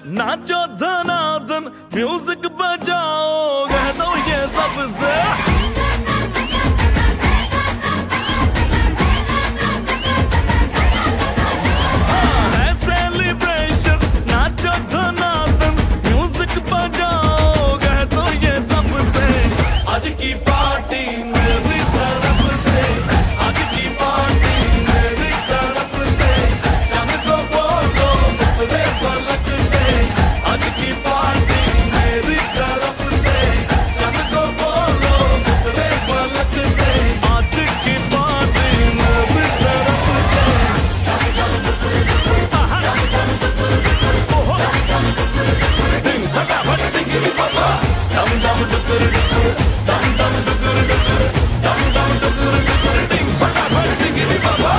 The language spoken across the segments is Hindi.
नाचो धनाधन म्यूजिक बजाओ कह दो ये सबसे है सेलिब्रेशन नाचो धनाधन म्यूजिक बजाओ कह दो ये सबसे आज की पार्टी मेरी तरफ से आज की पार्टी मेरी तरफ से चंद को बोलो मेरे पलक से आज की पार्टी मेरी तरफ से चंद को बोलो मेरे पलक से आज की पार्टी मेरी तरफ से दिन फटाफट टिंगी पापा दम दम डुकर डुकर दम दम डुकर डुकर दम दम डुकर डुकर दिन फटाफट टिंगी पापा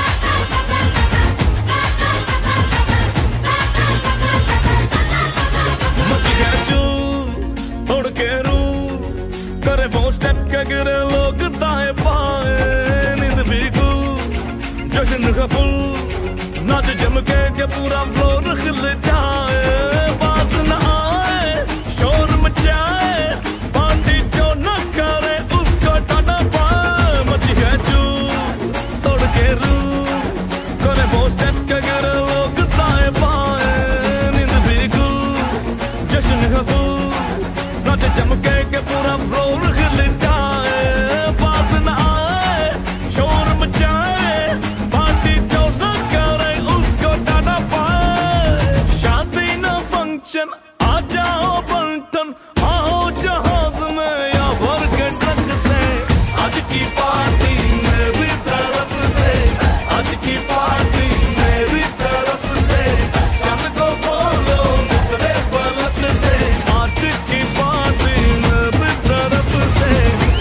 मची गया चूर तोड़ के रू करे वो स्टेप के गिरे लोग दाएं बाएं नींद भी गुल जश्न का फुल नाच जम के पूरा फ्लोर खिल जाए बात न आए शोर मचाए पार्टी जो न करे उसको टाटा पाए मची है चूर तोड़ के रू करे वो स्टेप के गिरे लोग दाएं बाएं नींद भी गुल जश्न का फूल नाच जम के पूरा फ्लोर खिल जाए बात न आए शोर मचाए पार्टी जो न करे उसको टाटा पाए शादी न फंक्शन आ जाओ बंटन आओ जहाज में या भर के ट्रक से आज की पार्टी मेरी तरफ से आज की पार्टी मेरी तरफ से चंद को बोलो मेरे पलक से आज की पार्टी मेरी तरफ से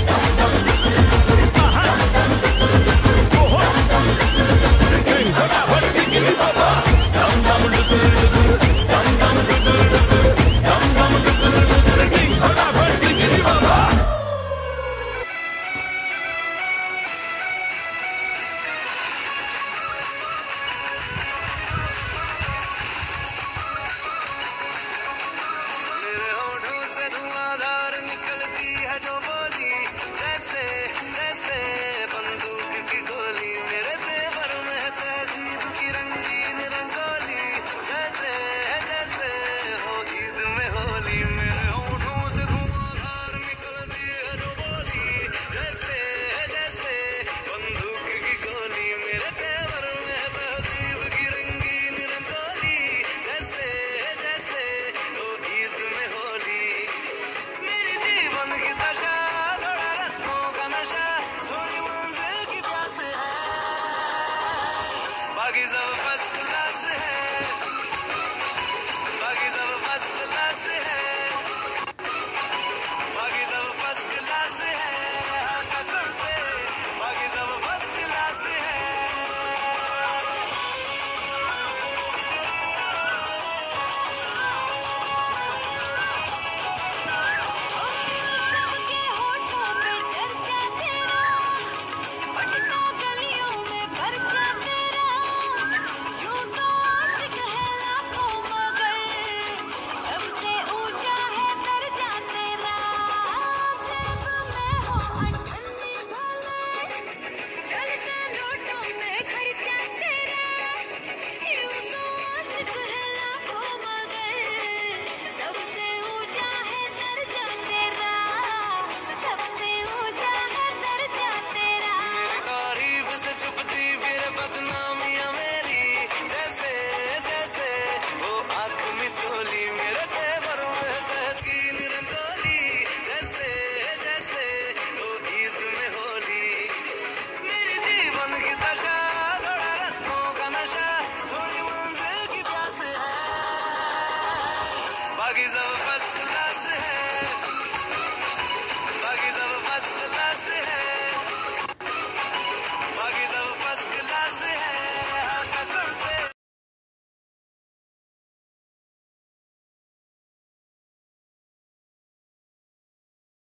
दम दम डुकर डुकर दम दम डुकर डुकर दम दम डुकर डुकर डिंग फटाफट टिंगी बाबा मेरे होठों से धुआंधार निकलती है जो बोली जैसे जैसे बंदूक की गोली मेरे तेवर में है तहजीब की रंगीन रंगोली जैसे जैसे हो ईद में होली में